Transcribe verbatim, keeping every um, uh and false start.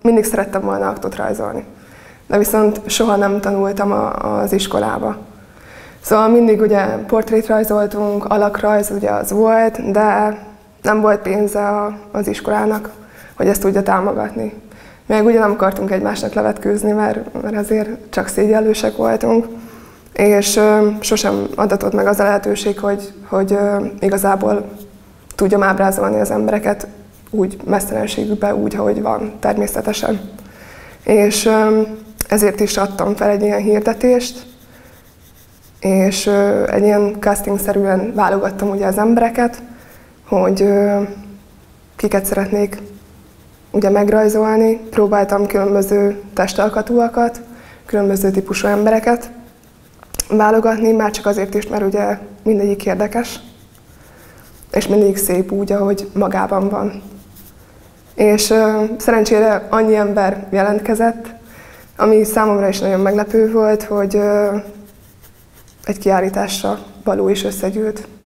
mindig szerettem volna aktot rajzolni, de viszont soha nem tanultam a, az iskolába. Szóval mindig ugye portrét rajzoltunk, alakrajz ugye az volt, de nem volt pénze a, az iskolának, hogy ezt tudja támogatni. Még ugye nem akartunk egymásnak levetkőzni, mert, mert azért csak szégyellősek voltunk, és ö, sosem adatott meg az a lehetőség, hogy, hogy ö, igazából tudjam ábrázolni az embereket úgy mesztelenségükben, úgy, ahogy van, természetesen. És ö, ezért is adtam fel egy ilyen hirdetést, és ö, egy ilyen casting-szerűen válogattam ugye az embereket, hogy ö, kiket szeretnék ugye megrajzolni. Próbáltam különböző testalkatúakat, különböző típusú embereket válogatni, már csak azért is, mert ugye mindegyik érdekes, és mindegyik szép úgy, ahogy magában van. És ö, szerencsére annyi ember jelentkezett, ami számomra is nagyon meglepő volt, hogy ö, egy kiállításra való is összegyűlt.